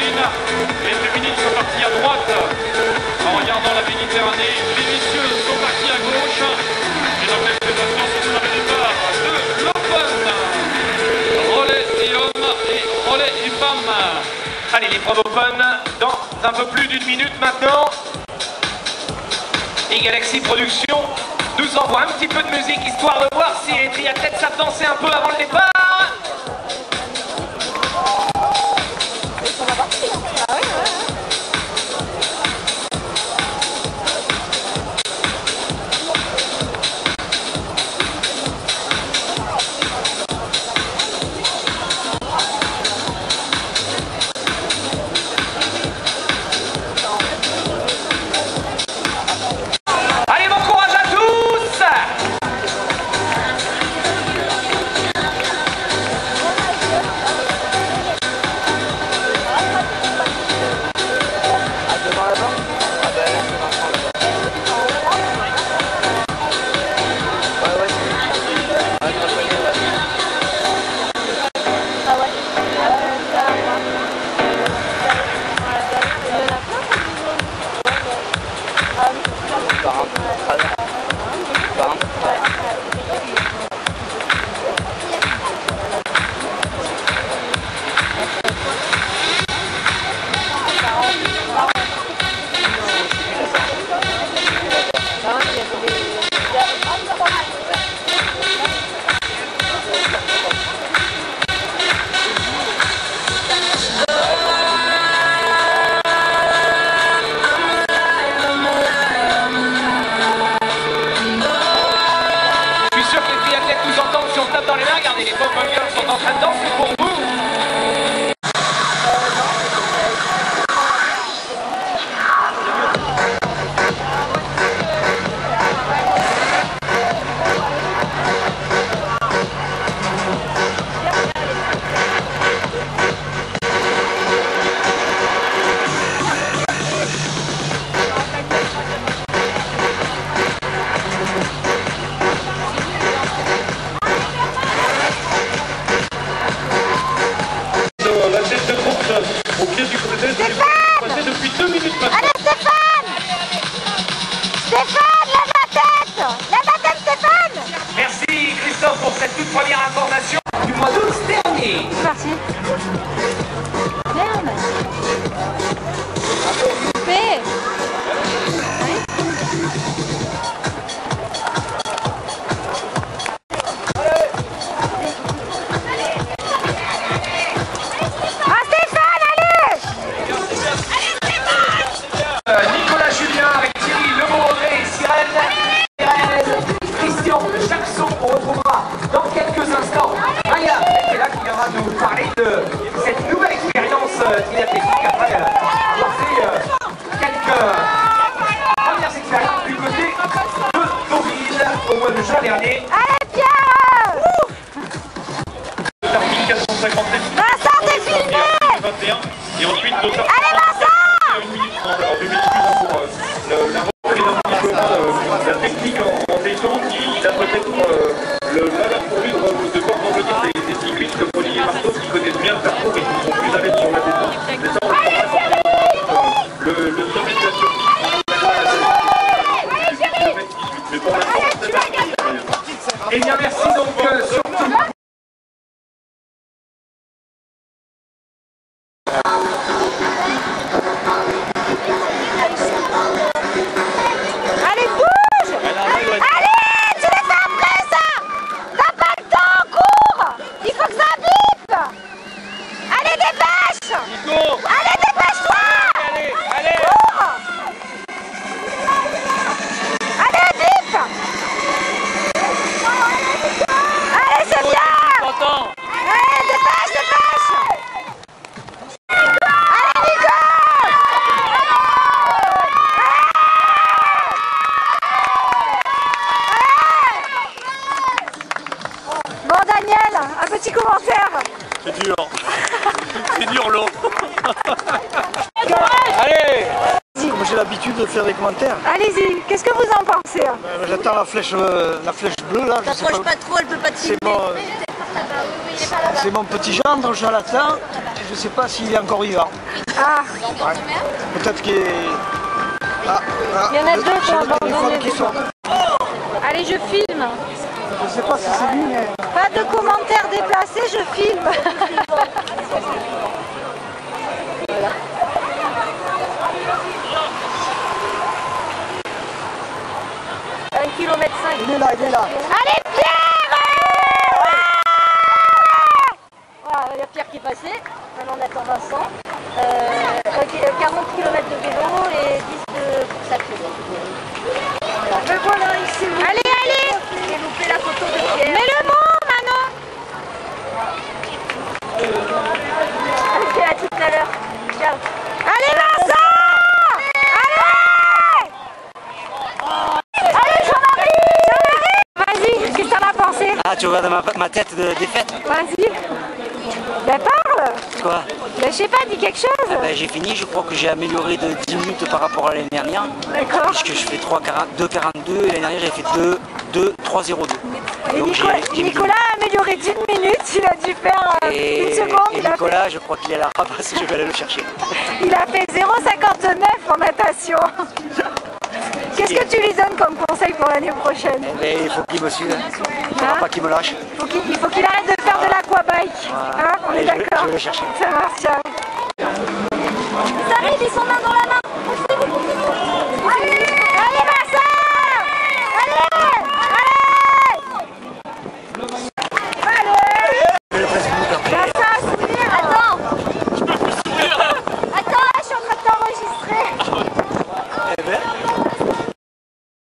masculines. Les féminines sont parties à droite en regardant la Méditerranée. Les messieurs sont partis à gauche. Et dans quelques instants, ce sera le départ de l'Open. Relais et hommes et relais et femmes. Allez, l'épreuve Open dans un peu plus d'une minute maintenant. Et Galaxy Productions nous envoie un petit peu de musique histoire de voir si les triathlètes savent danser un peu avant le départ. Dans les mains, regardez, les Pop Girls sont en train de danser pour vous. Au pied du côté passé depuis 2 minutes maintenant. Allez Stéphane! Stéphane, lève la tête! Lève la tête Stéphane! Merci Christophe pour cette toute première information du mois d'août dernier. C'est parti. Merde. Coupé. Dans quelques instants, Maya est là qui viendra nous parler de cette nouvelle expérience triathlétique après avoir fait quelques premières expériences du côté de Deauville au mois de juin dernier. Allez Pierre! Tarpine 450 mètres. Vincent, t'es filmé! 21. Et ensuite, allez Vincent! 1 minute 30. Alors, 2 minutes pour la reprise d'un petit peu la technique en détente. Il a peut-être la pourvue de corps d'Angleterre des cyclistes comme Olivier Marteau qui connaissent bien le parcours et qui sont plus à l'aise sur la détente. Mais ça, on le prendra le sommet de la Turquie. Mais pour l'instant, c'est pas. Eh bien, merci donc surtout. Allez bouge! Allez! Tu les fais après ça! T'as pas le temps, cours! Il faut que ça bip! Allez dépêche! Allez dépêche-toi! Allez! Cours! Allez bip! Allez c'est bien! Allez dépêche, dépêche! Allez Nico! Bon Daniel, un petit commentaire. C'est dur. C'est dur l'eau. Allez! Comme j'ai l'habitude de faire des commentaires. Allez-y, qu'est-ce que vous en pensez? J'attends la flèche bleue là. Je sais T'approches pas trop, elle peut pas te filmer. C'est mon petit gendre, je l'attends. Je sais pas s'il est encore vivant. Ah, Peut-être qu'il ah, il y en a deux qui ont j'ai le téléphone abandonné. qui sonne. Allez, je filme. Je sais pas si c'est lui, mais... Pas de commentaires déplacés, je filme. 1,5 km. Il est là, il est là. Allez, Pierre! Voilà, il y a Pierre qui est passé. Maintenant, on attend Vincent. 40 km de vélo et 10 de course à pied. Voilà. Me voilà ici. Allez, allez! J'ai loupé la photo de Pierre. Mais le mot, Manon! Elle fait la toute à l'heure. Ciao. Allez, Vincent! Allez! Allez, Jean-Marie! Jean-Marie! Vas-y, qu'est-ce que t'en as pensé? Ah, tu regardes ma tête de défaite? Vas-y. Ben parle! Quoi? Ben je sais pas, dis quelque chose! Ben, j'ai fini, je crois que j'ai amélioré de 10 minutes par rapport à l'année dernière. D'accord. Puisque je fais 2,42 et l'année dernière j'ai fait 3,02. Et Donc Nicolas a amélioré d'1 minute, il a dû faire une seconde. Et Nicolas, je crois qu'il est à la ramasse, je vais aller le chercher. Il a fait 0,59 en natation. Qu'est-ce que tu lui donnes comme conseil pour l'année prochaine? Mais il faut qu'il me suive, il ne Hein? faudra pas qu'il me lâche. Il faut qu'il arrête de faire de l'aquabike. Hein? On est Allez, d'accord? je vais le chercher. Ça marche, ciao. Ils arrivent, ils sont main dans la main.